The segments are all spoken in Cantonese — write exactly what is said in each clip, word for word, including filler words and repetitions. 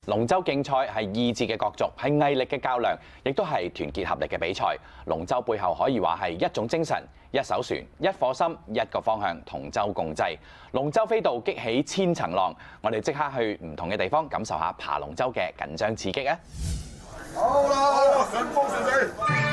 龍舟競賽係意志嘅角逐，係毅力嘅較量，亦都係團結合力嘅比賽。龍舟背後可以話係一種精神、一艘船、一顆心、一個方向，同舟共濟。龍舟飛渡激起千層浪，我哋即刻去唔同嘅地方感受下爬龍舟嘅緊張刺激啊！ 好啦，順風順水。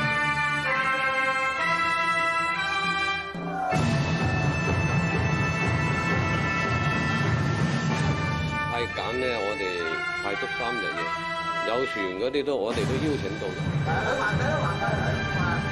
派揀咧，我哋派足三日嘅，有船嗰啲都我哋都邀請到嘅。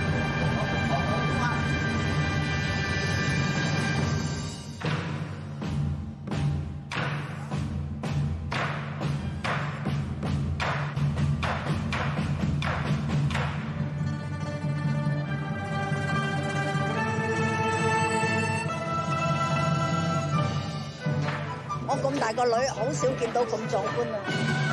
我咁大個女，好少見到咁壯觀啊！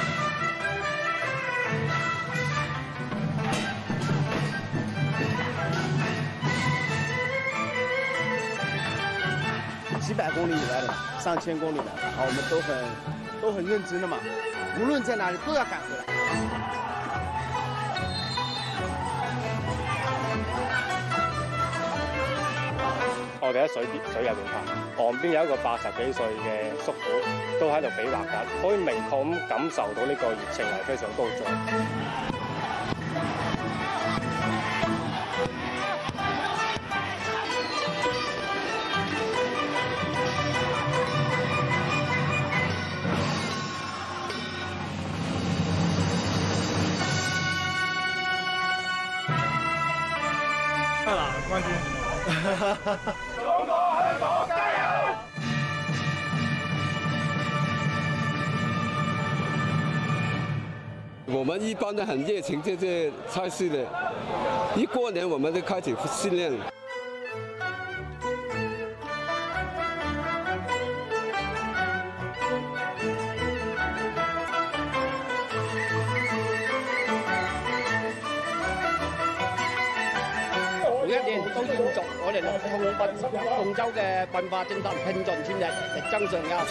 几百公里以外的，上千公里的，啊，我们都很都很认真的嘛，无论在哪里都要赶回来。 我哋喺水邊水入邊拍，旁邊有一個八十幾歲嘅叔父都喺度比劃緊，可以明確咁感受到呢個熱情係非常高漲。 快啦，關注！ 我們一般都很熱情，這些賽事的，一過年我們就開始訓練。 每一年都延續我哋龍運龍舟嘅文化精神，拼盡全力，力爭上游。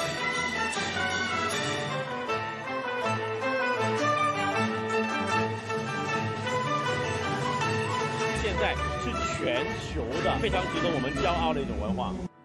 现在是全球的非常值得我们骄傲的一种文化。